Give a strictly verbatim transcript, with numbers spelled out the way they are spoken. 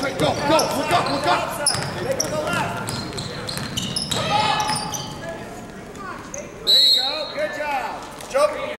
Concentrate, go, go, look up, look up. Make to the left. There you go, good job. Jump.